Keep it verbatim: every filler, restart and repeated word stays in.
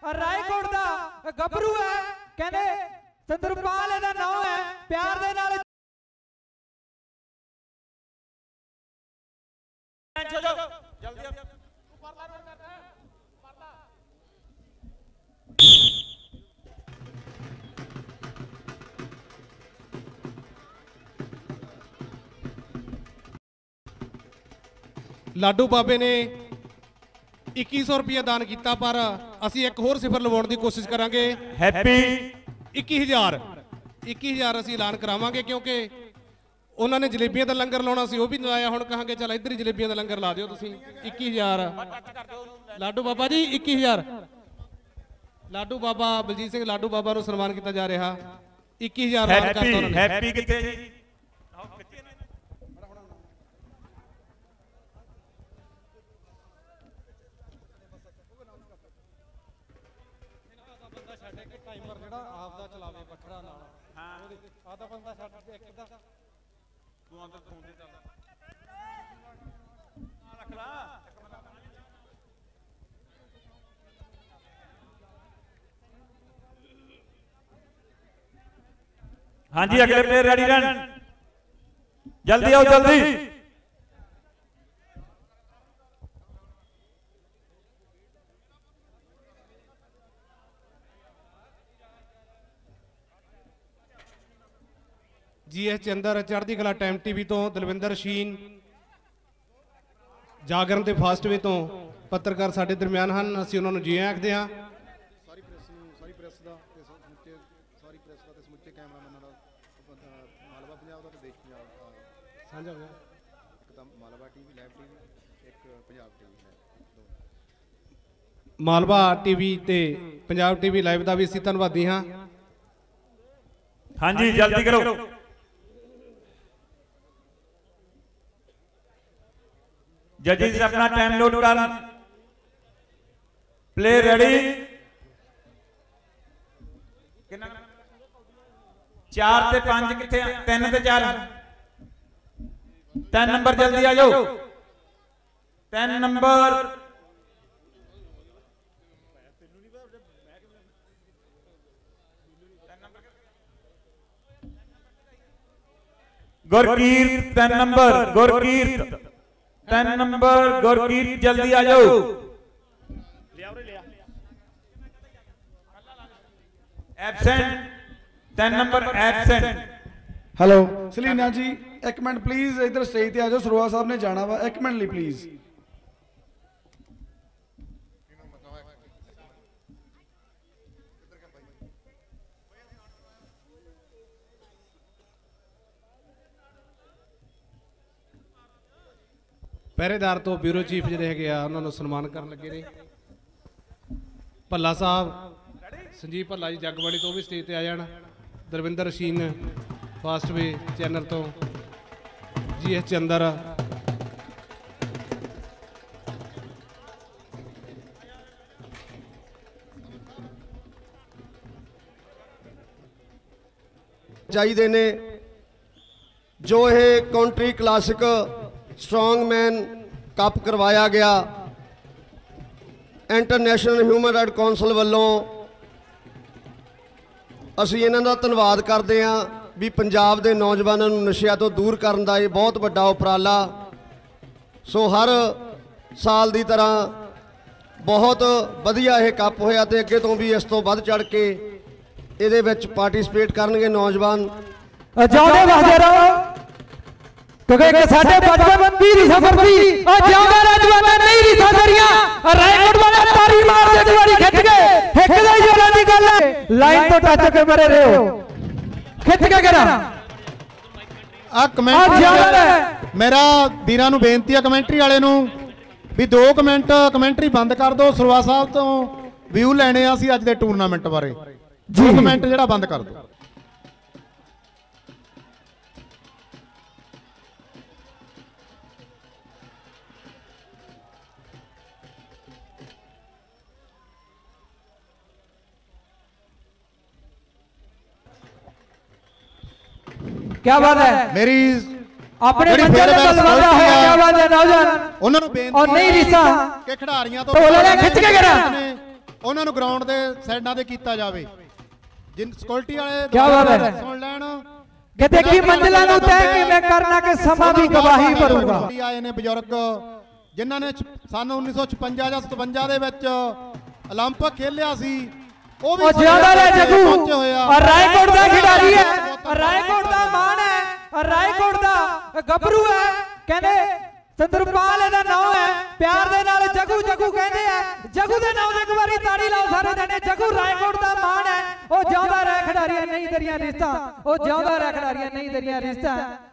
रायकोट दा गबरू है कहने संदरपाल दा नाम है प्यार दे नाल जल्दी लाडू बाबे ने इक्की सौ रुपया दान किया पर असी एक होर सिफर लवाउण दी कोशिश करांगे। हैप्पी इक्की हजार इक्की हजार असी ऐलान करावांगे क्योंकि उन्होंने जलेबियां का लंगर लाना सी, वो भी लाया। हुण कहांगे चल इधर ही जलेबियां का लंगर ला दिओ तुसीं। इक्की हजार लाडू बाबा जी, इक्की हजार लाडू बाबा बलजीत सिंह लाडू बाबा नूं सन्मान किया जा रहा। इक्की हजार हैप्पी कित्थे जी? हाँ जी, अगले प्लेयर रेडी रन, जल्दी आओ जल्दी। जी एस चंदर चढ़ती कला टाइम टीवी तो दलविंदर शीन जागरण के फास्ट वे तो पत्रकार साडे दरम्यान हैं, असीं उन्हां नूं जी आखदे हां। सारी प्रेस सारी प्रेस का समूचे सारी प्रेस का समूचे कैमरामैन मालवा पंजाब का देश पंजाब साझा होया। एक तो मालवा टीवी लाइव टीवी, एक पंजाब टीवी है। मालवा टीवी ते पंजाब टीवी लाइव का भी असीं धन्नवादी हाँ। हाँ जी, जल्दी करो। जजेस अपना टाइम लोड कर, प्ले रेडी। चार ते पांच किथे, तीन ते चार, तीन नंबर जल्दी आ जाओ। तीन नंबर गुरकीरत, तीन नंबर गुरकीरत, तीन नंबर गुरकीरत जल्दी आ जाओ। एब्सेंट, तीन number absent. Hello Salina ji, एक मिनट प्लीज इधर स्टेज पे आ जाओ, सरोआ साहब ने जाना वा, एक मिनट ली प्लीज। पहरेदार तो ब्यूरो चीफ जिहड़े हैगे आ उन्होंने सन्मान करन लगे ने। भल्ला साहब संजीव भल्ला जी जगबाड़ी तो भी स्टेज पे आ जाण। दरविंदर शीन फास्ट वे चैनल तो जी एस चंदर, चाहिए ने जो ये काउंट्री क्लासिक स्ट्रॉन्गमैन कप करवाया गया इंटरनेशनल ह्यूमन राइट कौंसल वालों, असी इन्हां दा धन्नवाद करते हैं भी पंजाब के नौजवानों को नशिया तो दूर करने का ये बहुत बड़ा उपराला। सो हर साल की तरह बहुत वधिया यह कप होया ते अगे तो भी इस तो बढ़ चढ़ के ये पार्टिसिपेट करनगे नौजवान। क्योंकि साडे बचपन दी सफर दी और जिंदा राजवाना नहीं रिसा करिया रायकोट वाला तारी मार दे दिवारी खिच के हिक दा ही जोरां दी गल है। लाइन तो टच के मरे रहे हो, खिच के करा आ कमेंट मेरा वीरां नूं बेनती है कमेंटरी वाले नूं भी दो कमेंट कमेंटरी बंद कर दो। सरवा साहब तो व्यू लैणे आ असीं अज दे टूरनामेंट बारे, दो कमेंट जिहड़ा बंद कर दो। क्या बात है मेरी अपने मंजिल पर लगा है। क्या बात है नौजवान उन्होंने बेनती और नहीं रिसा कि खिडारियां तो ढोल ले खिच के करा ਉਹਨਾਂ ਨੂੰ ਗਰਾਊਂਡ ਦੇ ਸਾਈਡਾਂ ਤੇ ਕੀਤਾ ਜਾਵੇ। ਜਿਨ ਸਿਕਿਉਰਿਟੀ ਵਾਲੇ ਕਿਆ ਬਾਤ ਹੈ। ਸੁਣ ਲੈਣ ਕਿ ਦੇਖੀ ਮੰਜ਼ਿਲਾਂ ਨੂੰ ਤੈਅ ਕਿਵੇਂ ਕਰਨਾ ਕਿ ਸਮਾਂ ਵੀ ਗਵਾਹੀ ਭਰੂਗਾ। ਆਏ ਨੇ ਬਜ਼ੁਰਗ ਜਿਨ੍ਹਾਂ ਨੇ ਸਨ ਉੱਨੀ ਸੌ ਛਪੰਜਾ ਜਾਂ ਸਤਵੰਜਾ ਦੇ ਵਿੱਚ 올림픽 ਖੇਲਿਆ ਸੀ, ਉਹ ਵੀ ਜ਼ਿਆਦਾ ਹੈ ਜਗੂ। ਪਹੁੰਚੇ ਹੋਇਆ। ਔਰ ਰਾਏਕੋਟ ਦਾ ਖਿਡਾਰੀ ਹੈ, ਰਾਏਕੋਟ ਦਾ ਮਾਣ ਹੈ, ਰਾਏਕੋਟ ਦਾ ਗੱਭਰੂ ਹੈ। ਕਹਿੰਦੇ ਸੰਦਰਪਾਲ ਇਹਦਾ ਨਾਮ ਹੈ, ਪਿਆਰ ਦੇ ਨਾਲ ਜਗੂ ਜਗੂ ਕਹਿੰਦੇ ਆ। ਜਗੂ ਦੇ ਨਾਮ ਤੇ ਇੱਕ ਵਾਰੀ ਤਾੜੀ ਲਾਓ ਸਾਰੇ ਜਣੇ। ਜਗੂ ਰਾਏਕੋਟ ਦਾ ਮਾਣ ਹੈ। ਉਹ ਜਿਉਂਦਾ ਰਹਿ ਖਿਡਾਰੀਆਂ ਨਹੀਂ ਦਰੀਆਂ ਰਿਸ਼ਤਾ, ਉਹ ਜਿਉਂਦਾ ਰਹਿ ਖਿਡਾਰੀਆਂ ਨਹੀਂ ਦਰੀਆਂ ਰਿਸ਼ਤਾ।